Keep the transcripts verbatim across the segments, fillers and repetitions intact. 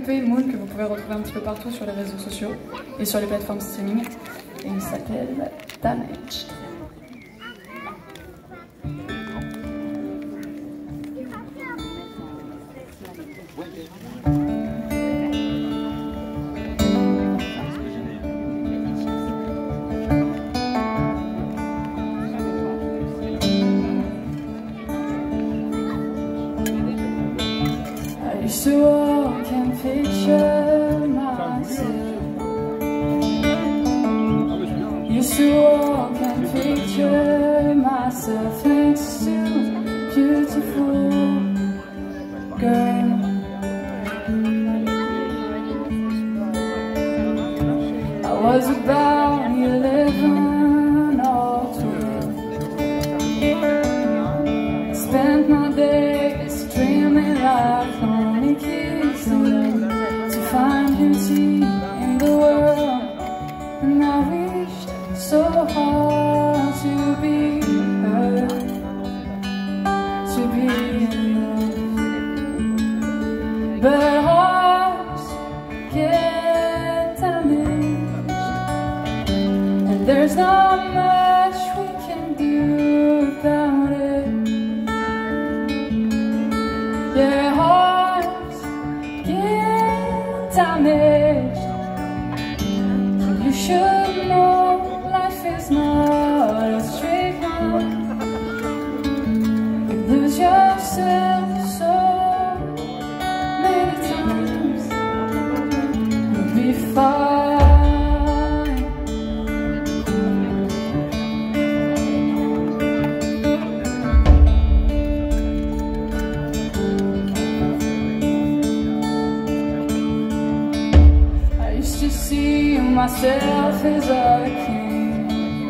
Pt-Quevilly que vous pouvez retrouver un petit peu partout sur les réseaux sociaux et sur les plateformes streaming. Et il s'appelle Damage. I used to walk and picture myself. Used to walk and picture myself next to beautiful girl. I was about eleven or twelve. Spent my days dreaming like lonely kids to find beauty in the world, and I wished so hard to be heard, to be enough. But hearts get damaged, and there's not much we can do about it. Yeah, hearts get damaged, and you should know life is not a straight line. You lose yourself so many times, you'll be fine. I used to see myself as a king.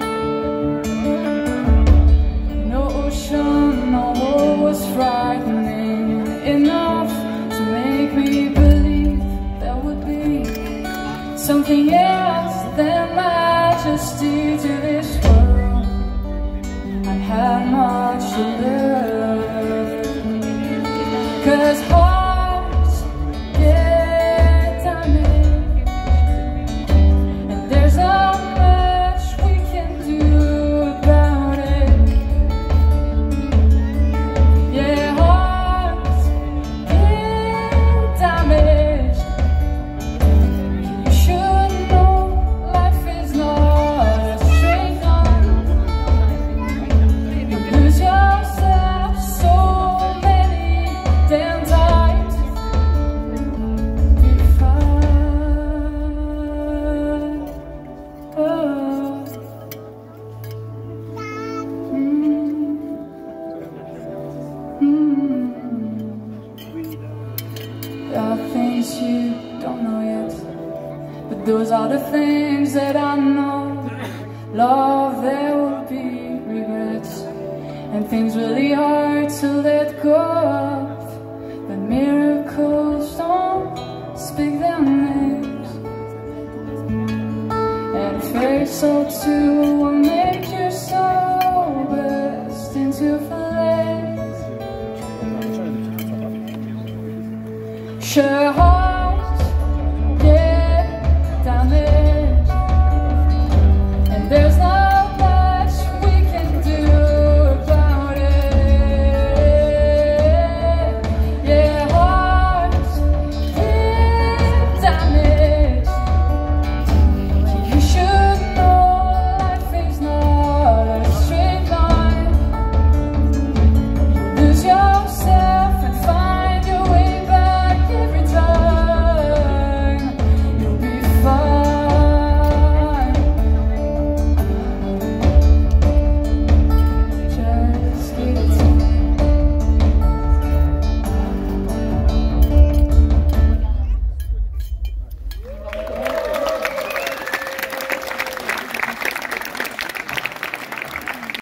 No ocean, no war was frightening enough to make me believe there would be something else than majesty to this world. I had much to learn, 'cause hearts get damaged, and there's not much we can do about it. Yeah, hearts get damaged. You should know life is not a straight line. You lose yourself so many damn times. Be fine. Oh. Mm. Mm. There are things you don't know yet, but those are the things that I know. Love, there will be regrets, and things really hard to let go of. But miracles don't speak their names, and fate so too will make your soul burst into flames. Sure.